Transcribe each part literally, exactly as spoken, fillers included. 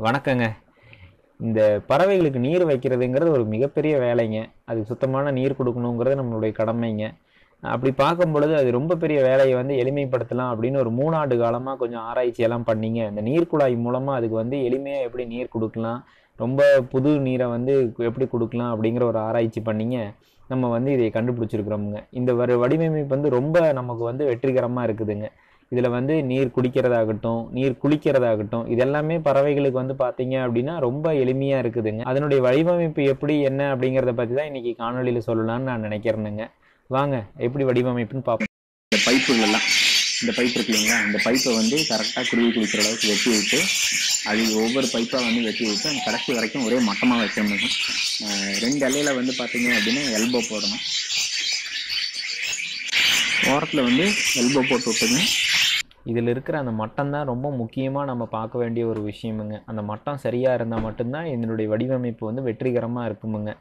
வணக்கங்க. இந்த பறவைகளுக்கு நீர் வைக்கிறதுங்கிறது ஒரு மிகப்பெரிய வேலைங்க. அதுக்கு சுத்தமான நீர் குடுக்கணுங்கிறது நம்மளுடைய கடமைங்க. அப்படி பார்க்கும் பொழுது அது ரொம்ப பெரிய வேலைய வந்து எளிமைப்படுத்தலாம் அப்படின்னு ஒரு மூணு ஆண்டு காலமா கொஞ்சம் ஆராய்ச்சியெல்லாம் பண்ணீங்க. இந்த நீர் குழாய் மூலமா அதுக்கு வந்து எளிமையா எப்படி நீர் குடுக்கலாம், ரொம்ப புது நீரை வந்து எப்படி குடுக்கலாம் அப்படிங்கிற ஒரு ஆராய்ச்சி பண்ணீங்க. நம்ம வந்து இதை கண்டுபிடிச்சிருக்கிறோமுங்க. இந்த வரு வடிவமைப்பு வந்து ரொம்ப நமக்கு வந்து வெற்றிகரமா இருக்குதுங்க. இதுல வந்து நீர் குடிக்கிறதாகட்டும், நீர் குளிக்கிறதாகட்டும், இது எல்லாமே பறவைகளுக்கு வந்து பார்த்தீங்க அப்படின்னா, ரொம்ப எளிமையா இருக்குதுங்க. அதனுடைய வடிவமைப்பு எப்படி, என்ன அப்படிங்கிறத பத்தி தான் இன்னைக்கு காணொளியில சொல்லலாம்னு நான் நினைக்கிறேனுங்க. வாங்க எப்படி வடிவமைப்புன்னு பார்ப்போம். இந்த பைப்புகள்லாம் இந்த பைப் இருக்கு இல்லைங்களா, இந்த பைப்பை வந்து கரெக்டாக குருவி குளிக்கிற அளவுக்கு வெட்டி விட்டு, அது ஒவ்வொரு பைப்பாக வந்து வெட்டி விட்டு அந்த கடைசி வரைக்கும் ஒரே மட்டமாக வைக்கணும். ரெண்டு இலையில வந்து பார்த்தீங்க அப்படின்னா எல்போ போடணும். ஓரத்தில் வந்து எல்போ போட்டு விட்டுங்க. இதில் இருக்கிற அந்த மட்டம் தான் ரொம்ப முக்கியமாக நம்ம பார்க்க வேண்டிய ஒரு விஷயமுங்க. அந்த மட்டம் சரியாக இருந்தால் மட்டும்தான் இதனுடைய வடிவமைப்பு வந்து வெற்றிகரமாக இருக்குமுங்க.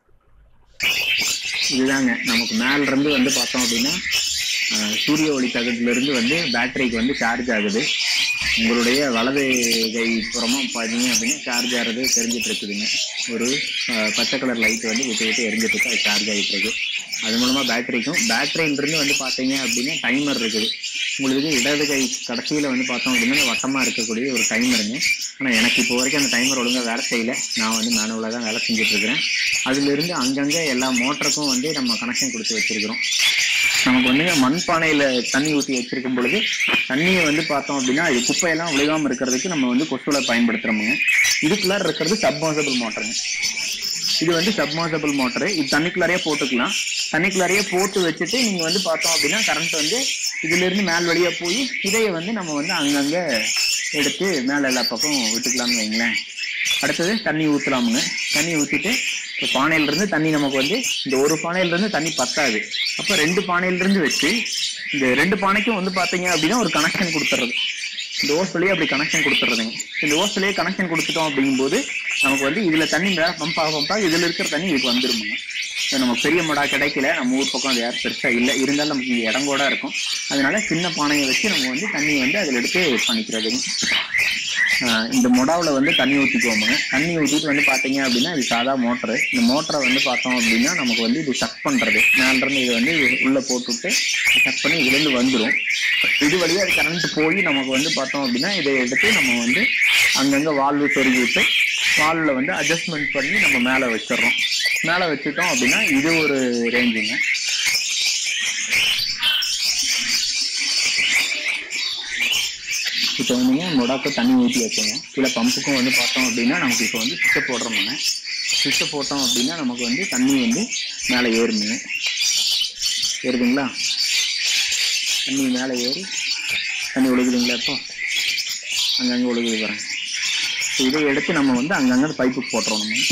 இதுதாங்க நமக்கு மேலிருந்து வந்து பார்த்தோம் அப்படின்னா சூரிய ஒளி தகட்டிலிருந்து வந்து பேட்டரிக்கு வந்து சார்ஜ் ஆகுது. உங்களுடைய வலது கை புறமா பார்த்தீங்க அப்படின்னா சார்ஜ் ஆகிறது தெரிஞ்சிட்டு இருக்குதுங்க. ஒரு பச்சை கலர் லைட் வந்து விட்டு விட்டு எரிஞ்சிட்டு இருக்கு, அது சார்ஜ் ஆகிட்டு இருக்கு. அது மூலமாக பேட்டரிக்கும் பேட்டரியிலிருந்து வந்து பார்த்தீங்க அப்படின்னா டைமர் இருக்குது. உங்களுக்கு இடது கை கடைசியில் வந்து பார்த்தோம் அப்படின்னா வட்டமாக இருக்கக்கூடிய ஒரு டைமருங்க. ஆனால் எனக்கு இப்போ வரைக்கும் அந்த டைமர் ஒழுங்காக வேலை செய்யலை. நான் வந்து மேனுவலாக தான் வேலை செஞ்சுட்ருக்கிறேன். அதுலேருந்து அங்கங்கே எல்லா மோட்டருக்கும் வந்து நம்ம கனெக்ஷன் கொடுத்து வச்சுருக்கிறோம். நமக்கு வந்து மண்பானையில் தண்ணி ஊற்றி வச்சிருக்கும் பொழுது தண்ணியை வந்து பார்த்தோம் அப்படின்னா இது குப்பையெல்லாம் விழுகாமல் இருக்கிறதுக்கு நம்ம வந்து கொசுவில் பயன்படுத்துகிறோமுங்க. இதுக்குள்ளார இருக்கிறது சப்மர்சிபிள் மோட்டருங்க. இது வந்து சப்மர்சிபிள் மோட்டரு. இது தண்ணிக்குள்ளாரையே போட்டுக்கலாம். தண்ணிக்குள்ளாரையே போட்டு வச்சுட்டு நீங்கள் வந்து பார்த்தோம் அப்படின்னா கரண்ட் வந்து இதுலேருந்து மேல் வழியாக போய் இதையை வந்து நம்ம வந்து அங்கங்கே எடுத்து மேலே எல்லா பக்கம் விட்டுக்கலாம்னு வைங்களேன். அடுத்தது தண்ணி ஊற்றலாமுங்க. தண்ணி ஊற்றிட்டு இப்போ பானையிலிருந்து தண்ணி நமக்கு வந்து இந்த ஒரு பானையிலிருந்து தண்ணி பத்தாது. அப்போ ரெண்டு பானையிலிருந்து வச்சு இந்த ரெண்டு பானைக்கும் வந்து பார்த்தீங்க அப்படின்னா ஒரு கனெக்ஷன் கொடுத்துறது. இந்த ஓஸ்லேயே அப்படி கனெக்ஷன் கொடுத்துறதுங்க. இந்த ஓஸ்லேயே கனெக்ஷன் கொடுத்துட்டோம் அப்படிங்கும்போது நமக்கு வந்து இதில் தண்ணி மேலே பம்பாக பம்பாக இதில் இருக்கிற தண்ணி இதுக்கு வந்துருமுங்க. நமக்கு பெரிய மடா கிடைக்கல, நம்ம ஊர் பக்கம் அது யாரும் பெருசாக இல்லை, இருந்தாலும் நமக்கு இங்கே இடம் கூட இருக்கும். அதனால சின்ன பானையை வச்சு நம்ம வந்து தண்ணி வந்து அதில் எடுத்து பண்ணிக்கிறதுங்க. இந்த மொடாவில் வந்து தண்ணி ஊற்றிக்குவோமுங்க. தண்ணி ஊற்றிட்டு வந்து பார்த்தீங்க அப்படின்னா இது சாதா மோட்டரு. இந்த மோட்டரை வந்து பார்த்தோம் அப்படின்னா நமக்கு வந்து இது சக் பண்ணுறது. மேலேருந்து இதை வந்து உள்ளே போட்டுவிட்டு சக் பண்ணி இதுலேருந்து வந்துடும். இது வழியாக அது கரண்ட் போய் நமக்கு வந்து பார்த்தோம் அப்படின்னா இதை எடுத்து நம்ம வந்து அங்கங்கே வால்வு சொருகி விட்டு வால்வில் வந்து அட்ஜஸ்ட்மெண்ட் பண்ணி நம்ம மேலே வச்சிடறோம். மேலே வச்சுட்டோம் அப்படின்னா இது ஒரு ரேஞ்சுங்க. இப்போ வந்துங்க மொடாக்கு தண்ணி ஊற்றி வச்சோங்க. சில பம்புக்கும் வந்து பார்த்தோம் அப்படின்னா நமக்கு இப்போ வந்து சுவிட்சை போடுறோமுங்க. சுவிட்சை போட்டோம் அப்படின்னா நமக்கு வந்து தண்ணி வந்து மேலே ஏறுமுங்க. ஏறுதுங்களா? தண்ணி மேலே ஏறி தண்ணி ஒழுகுதுங்களா? இப்போ அங்கங்கே ஒழுகுது பாருங்க. இதை எடுத்து நம்ம வந்து அங்கங்கே பைப்புக்கு போட்டுறோம். நம்ம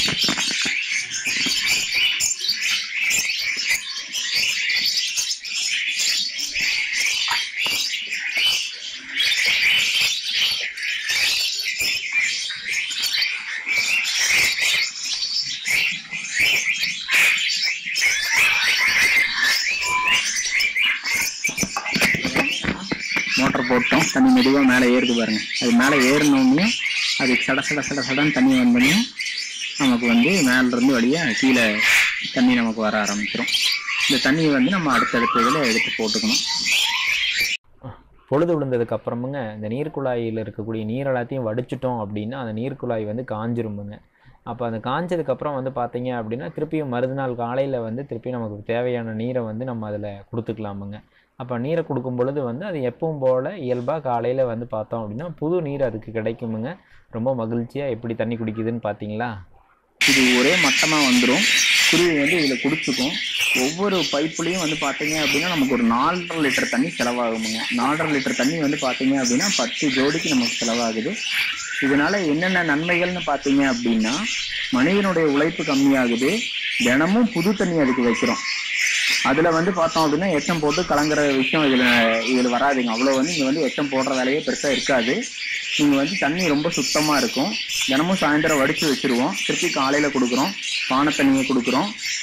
மோட்டர் போட்டோம். தண்ணி மெதுவாக மேலே ஏறுது பாருங்க. அது மேலே ஏறினோடனே அது சட சட சட சடன்னு தண்ணி வந்தோடனே நமக்கு வந்து மேலேருந்து வழியாக கீழே தண்ணி நமக்கு வர ஆரம்பிச்சிடும். இந்த தண்ணியை வந்து நம்ம அடுத்தடுத்த இதில் எடுத்து போட்டுக்கணும். பொழுது விழுந்ததுக்கு அப்புறமுங்க இந்த நீர்க்குழாயில் இருக்கக்கூடிய நீர் எல்லாத்தையும் வடிச்சிட்டோம் அப்படின்னா அந்த நீர்க்குழாய் வந்து காஞ்சிருமுங்க. அப்போ அந்த காஞ்சதுக்கப்புறம் வந்து பார்த்தீங்க அப்படின்னா திருப்பியும் மறுநாள் காலையில் வந்து திருப்பி நமக்கு தேவையான நீரை வந்து நம்ம அதில் கொடுத்துக்கலாமுங்க. அப்போ நீரை கொடுக்கும் பொழுது வந்து அது எப்பவும் போல் இயல்பாக காலையில் வந்து பார்த்தோம் அப்படின்னா புது நீர் அதுக்கு கிடைக்குமுங்க. ரொம்ப மகிழ்ச்சியாக எப்படி தண்ணி குடிக்குதுன்னு பார்த்தீங்களா? இது ஒரே மட்டமாக வந்துடும். குருவி வந்து இதில் குடிச்சுக்கும். ஒவ்வொரு பைப்புலையும் வந்து பார்த்தீங்க அப்படின்னா நமக்கு ஒரு நாலரை லிட்டர் தண்ணி செலவாகுமுங்க. நாலரை லிட்டர் தண்ணி வந்து பார்த்தீங்க அப்படின்னா பத்து ஜோடிக்கு நமக்கு செலவாகுது. இதனால என்னென்ன நன்மைகள்னு பார்த்தீங்க அப்படின்னா மனிதனுடைய உழைப்பு கம்மியாகுது. தினமும் புது தண்ணி அதுக்கு வைக்கிறோம். அதில் வந்து பார்த்தோம் அப்படின்னா எச்சம் போட்டு கலங்குற விஷயம் இதில் இதில் வராதுங்க. அவ்வளோ வந்து இங்கே வந்து எச்சம் போடுற வேலையே பெருசாக இருக்காது. நீங்கள் வந்து தண்ணி ரொம்ப சுத்தமாக இருக்கும். தினமும் சாயந்தரம் வடித்து வச்சுருவோம். திருப்பி காலையில் கொடுக்குறோம். பானை தண்ணியை கொடுக்குறோம்.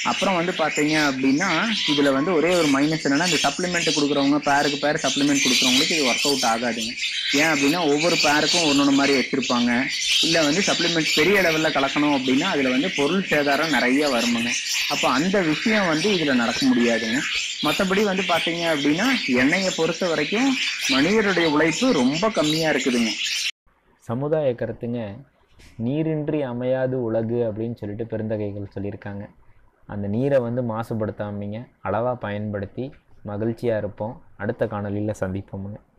அப்புறம் வந்து பார்த்தீங்க அப்படின்னா இதில் வந்து ஒரே ஒரு மைனஸ் என்னன்னா, இந்த சப்ளிமெண்ட் கொடுக்குறவங்க பேருக்கு பேர் சப்ளிமெண்ட் கொடுக்குறவங்களுக்கு இது ஒர்க் அவுட் ஆகாதுங்க. ஏன் அப்படின்னா ஒவ்வொரு பேருக்கும் ஒன்று ஒன்று மாதிரி வச்சுருப்பாங்க. இல்லை வந்து சப்ளிமெண்ட் பெரிய லெவலில் கலக்கணும் அப்படின்னா அதில் வந்து பொருள் சேதாரம் நிறைய வருமுங்க. அப்போ அந்த விஷயம் வந்து இதில் நடக்க முடியாதுங்க. மற்றபடி வந்து பார்த்தீங்க அப்படின்னா எண்ணெயை பொறுத்த வரைக்கும் மனிதருடைய உழைப்பு ரொம்ப கம்மியாக இருக்குதுங்க. சமுதாய கருத்துங்க, நீரின்றி அமையாது உலகு அப்படின்னு சொல்லிட்டு பெருந்தகைகள் சொல்லியிருக்காங்க. அந்த நீரை வந்து மாசுபடுத்தாமீங்க அளவாக பயன்படுத்தி மகிழ்ச்சியாக இருப்போம். அடுத்த காணொலியில் சந்திப்போமுங்க.